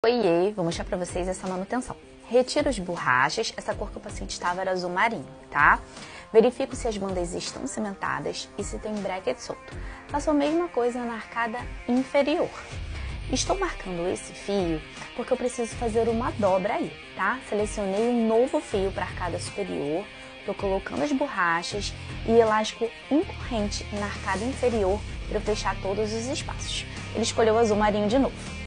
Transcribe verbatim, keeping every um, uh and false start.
Oiê, vou mostrar pra vocês essa manutenção. Retiro as borrachas, essa cor que o paciente estava era azul marinho, tá? Verifico se as bandas estão cimentadas e se tem bracket solto. Faço a mesma coisa na arcada inferior. Estou marcando esse fio porque eu preciso fazer uma dobra aí, tá? Selecionei um novo fio para a arcada superior, estou colocando as borrachas e elástico incorrente na arcada inferior para eu fechar todos os espaços. Ele escolheu azul marinho de novo.